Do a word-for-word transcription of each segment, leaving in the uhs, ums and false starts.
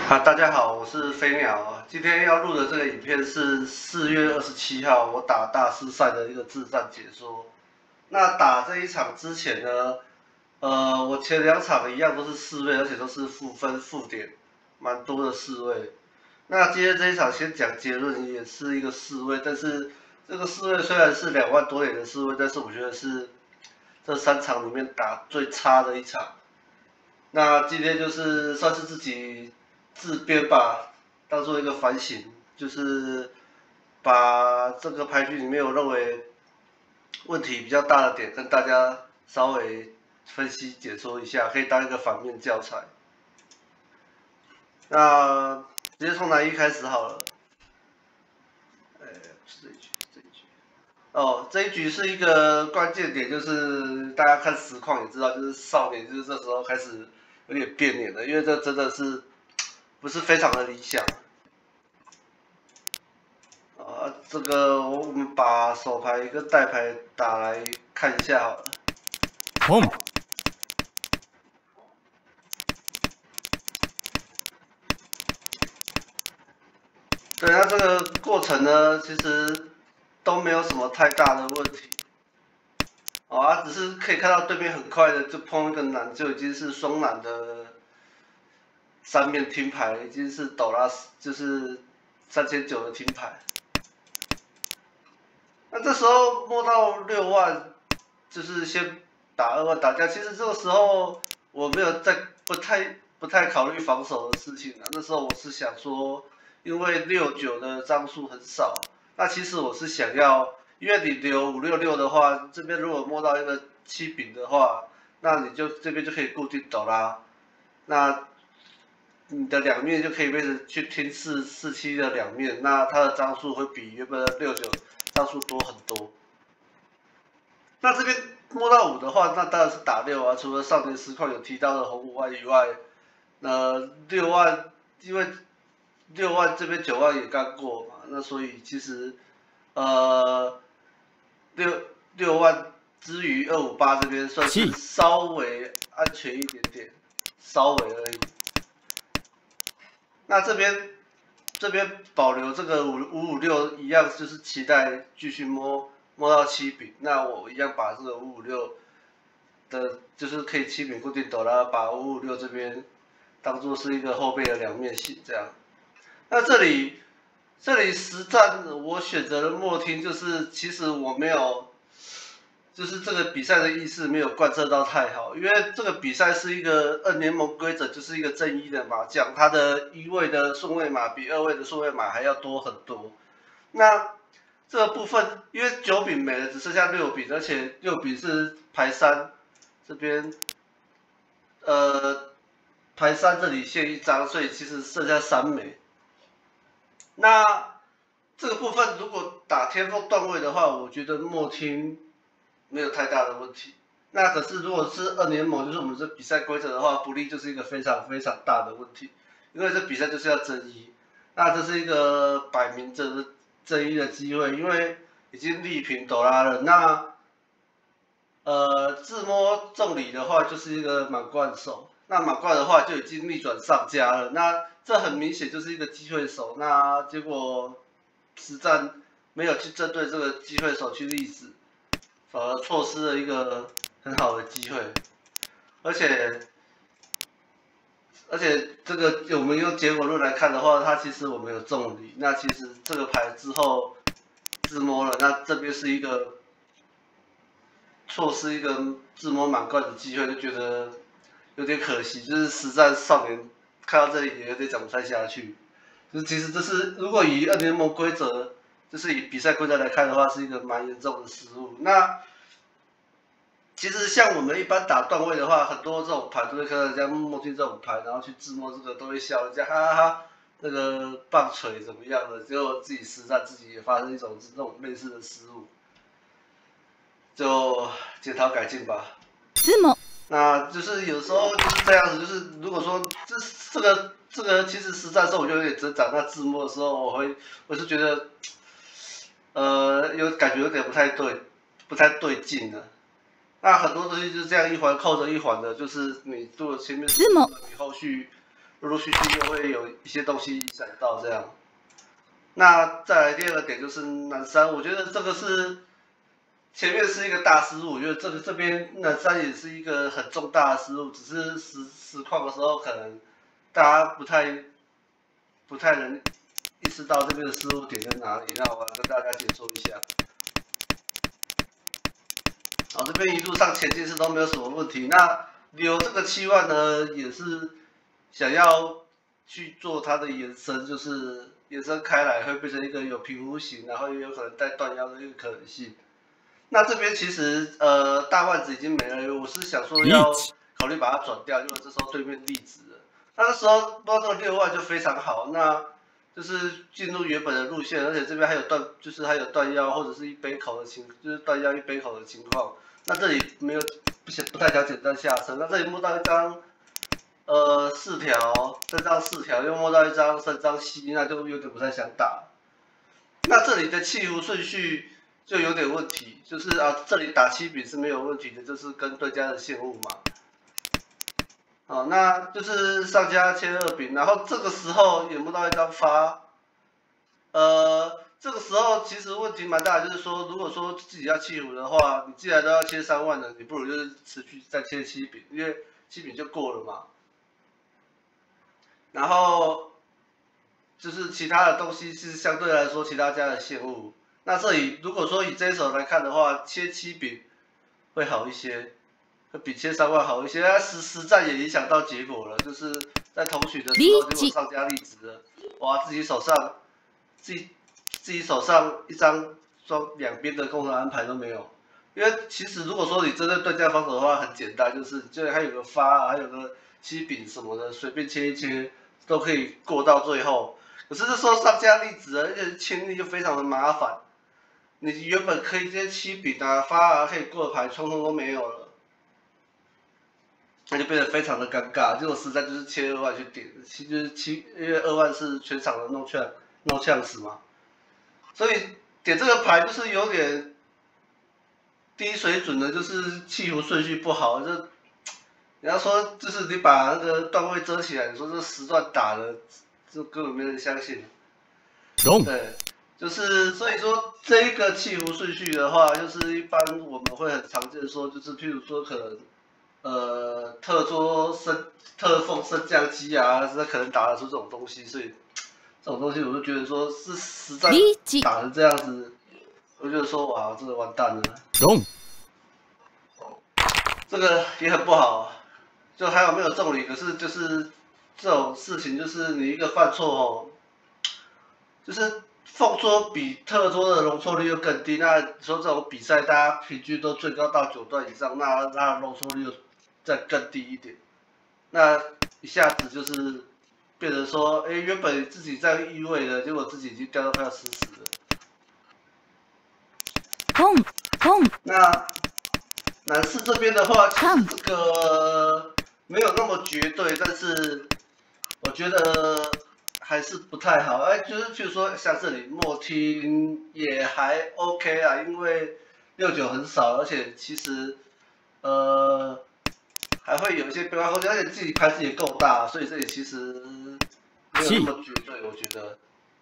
啊，大家好，我是飞鸟啊。今天要录的这个影片是四月二十七号我打大师赛的一个自战解说。那打这一场之前呢，呃，我前两场一样都是四位，而且都是负分负点，蛮多的四位。那今天这一场先讲结论，也是一个四位，但是这个四位虽然是两万多点的四位，但是我觉得是这三场里面打最差的一场。那今天就是算是自己自编吧，当做一个反省，就是把这个牌局里面我认为问题比较大的点跟大家稍微分析解说一下，可以当一个反面教材。那直接从哪一开始好了？哎，不是这一局，这一局。哦，这一局是一个关键点，就是大家看实况也知道，就是少年就是这时候开始有点变脸了，因为这真的是不是非常的理想。啊，这个我们把手牌跟带牌打来看一下好了。 Boom. 对，那这个过程呢，其实都没有什么太大的问题。哦，啊，只是可以看到对面很快的就碰一个蓝，就已经是双蓝的三面听牌，已经是斗拉就是三千九的听牌。那这时候摸到六万，就是先打二万打架。其实这个时候我没有在不太不太考虑防守的事情啊。那时候我是想说，因为六九的张数很少，那其实我是想要，因为你留五六六的话，这边如果摸到一个七饼的话，那你就这边就可以固定斗啦。那你的两面就可以变成去听四四七的两面，那它的张数会比原本的六九张数多很多。那这边摸到五的话，那当然是打六啊。除了少年实况有提到的红五万以外，那六万因为六万这边九万也刚过嘛，那所以其实呃六六万之于二五八这边算是稍微安全一点点，稍微而已。那这边这边保留这个五五五六一样，就是期待继续摸摸到七饼。那我一样把这个五五六的，就是可以七饼固定斗啦，把五五六这边当做是一个后背的两面性这样。那这里这里实战我选择了默听，就是其实我没有。就是这个比赛的意思没有贯彻到太好，因为这个比赛是一个二联盟规则，就是一个正一的麻将，它的一位的顺位码比二位的顺位码还要多很多。那这个部分，因为九饼没了，只剩下六饼，而且六饼是排三这边，呃，排三这里限一张，所以其实剩下三枚。那这个部分如果打天风段位的话，我觉得默听没有太大的问题。那可是如果是二联盟，就是我们这比赛规则的话，不利就是一个非常非常大的问题，因为这比赛就是要争一，那这是一个摆明着争一的机会，因为已经力平斗拉了。那呃自摸重礼的话就是一个满贯手，那满贯的话就已经逆转上家了，那这很明显就是一个机会手，那结果实战没有去针对这个机会手去立子。反而错失了一个很好的机会，而且而且这个我们用结果论来看的话，它其实我们有中礼，那其实这个牌之后自摸了，那这边是一个错失一个自摸满贯的机会，就觉得有点可惜，就是实战少年看到这里也有点讲不太下去。就是其实这是如果以二联盟规则。就是以比赛规则来看的话，是一个蛮严重的失误。那其实像我们一般打段位的话，很多这种牌都会看到人家默听这种牌，然后去自摸这个都会笑人家哈哈哈，那个棒槌怎么样的，结果自己实战自己也发生一种这种类似的失误，就检讨改进吧。 自摸。 那就是有时候就是这样子，就是如果说这这个这个其实实战的时候我就有点增长，那自摸的时候我会我是觉得。呃，有感觉有点不太对，不太对劲了。那很多东西就是这样一环扣着一环的，就是你做前面，你后续陆陆续续又会有一些东西影响到这样。那再来第二个点就是南山，我觉得这个是前面是一个大失误，我觉得这个这边南山也是一个很重大的失误，只是实实况的时候可能大家不太不太能意识到这边的失误点在哪里，那我来跟大家解说一下。好，这边一路上前进是都没有什么问题。那留这个七万呢，也是想要去做它的延伸，就是延伸开来会变成一个有平弧形，然后也有可能带断腰的一个可能性。那这边其实呃大万子已经没了，我是想说要考虑把它转掉，因为这时候对面立直了。那时候不知道这个六万就非常好，那就是进入原本的路线，而且这边还有断，就是还有断腰或者是一杯口的情，就是断腰一杯口的情况。那这里没有不不太想简单下车，那这里摸到一张呃四条，这张四条又摸到一张三张 C， 那就有点不太想打。那这里的弃胡顺序就有点问题，就是啊这里打七饼是没有问题的，就是跟对家的线路嘛。好，那就是上家切二饼，然后这个时候也摸到一张发，呃，这个时候其实问题蛮大的，就是说，如果说自己要弃胡的话，你既然都要切三万了，你不如就是持续再切七饼，因为七饼就过了嘛。然后就是其他的东西是相对来说其他家的线路，那这里如果说以这一手来看的话，切七饼会好一些。会比切三万好一些，它实实战也影响到结果了，就是在同取的时候，结果上家立直了，哇，自己手上自己自己手上一张双两边的共同安排都没有，因为其实如果说你针对对家防守的话，很简单，就是就还有个发啊，还有个七饼什么的，随便切一切都可以过到最后。可是这时候上家立直了，而且清理就非常的麻烦，你原本可以这些七饼啊、发啊可以过的牌，通通都没有了。那就变得非常的尴尬，结果实在就是切二万去点，其实七因为二万是全场的 no chance no chance 嘛，所以点这个牌就是有点低水准的，就是弃胡顺序不好，就你要说就是你把那个段位遮起来，你说这十段打了，就根本没人相信。对，就是所以说这一个弃胡顺序的话，就是一般我们会很常见说，就是譬如说可能。呃，特桌升特凤升降机啊，这可能打得出这种东西，所以这种东西我就觉得说是实战打成这样子，我就说哇，这个完蛋了。这个也很不好，就还有没有中理，可是就是这种事情，就是你一个犯错哦，就是凤桌比特桌的容错率又更低，那说这种比赛大家平均都最高到九段以上，那那容错率又再更低一点，那一下子就是变成说，哎，原本自己在预位的，结果自己已经掉到快要死死了。 砰砰。 那男士这边的话，其实这个没有那么绝对，但是我觉得还是不太好。哎，就是譬如说像这里默听也还 OK 啊，因为六九很少，而且其实呃。还会有一些变化空间，而且自己牌子也够大，所以这里其实没有那么绝对，我觉得。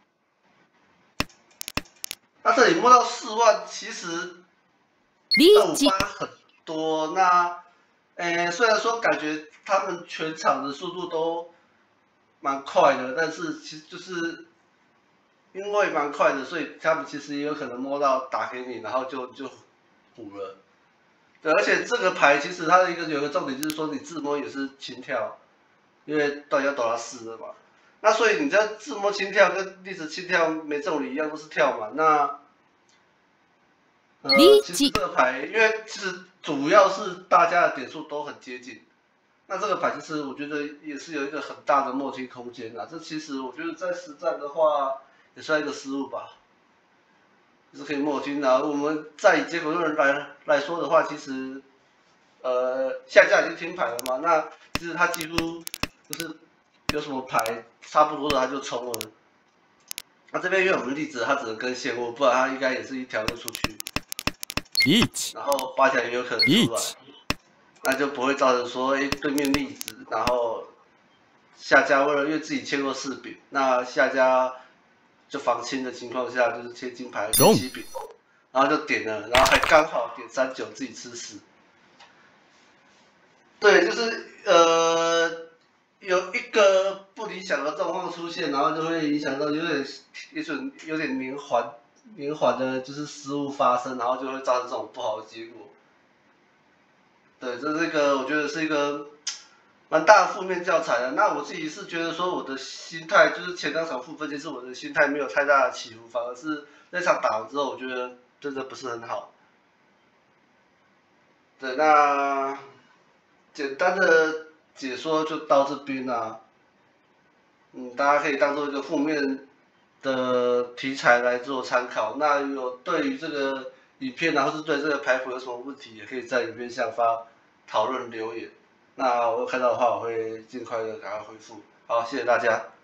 那这里摸到四万，其实二五八很多。那，诶，虽然说感觉他们全场的速度都蛮快的，但是其实就是因为蛮快的，所以他们其实也有可能摸到打给你，然后就就补了。对，而且这个牌其实它的一个有一个重点就是说，你自摸也是轻跳，因为断腰抖到四了嘛。那所以你这自摸轻跳跟历史轻跳没中理一样，都是跳嘛。那呃，其实这个牌，因为其实主要是大家的点数都很接近，那这个牌其实我觉得也是有一个很大的默契空间啊。这其实我觉得在实战的话，也算一个失误吧。是可以默听的。我们在以结果论来来说的话，其实，呃，下架已经停牌了嘛，那其实他几乎就是有什么牌差不多的他就冲了。那这边因为我们例子他只能跟现货，不然他应该也是一条就出去。然后八条也有可能出来，那就不会造成说，哎，对面例子，然后下家为了因为自己切过四饼，那下家就防清的情况下，就是切金牌切七饼，然后就点了，然后还刚好点三九自己吃死。对，就是呃有一个不理想的状况出现，然后就会影响到有点有点有点连环连环的就是失误发生，然后就会造成这种不好的结果。对，这是一个我觉得是一个蛮大的负面教材的。那我自己是觉得说我的心态就是前两场负分，其实我的心态没有太大的起伏，反而是那场打完之后，我觉得真的不是很好。对，那简单的解说就到这边啦。嗯，大家可以当做一个负面的题材来做参考。那有对于这个影片啊，或是对这个排谱有什么问题，也可以在影片下方讨论留言。那我有看到的话，我会尽快的赶快回复。好，谢谢大家。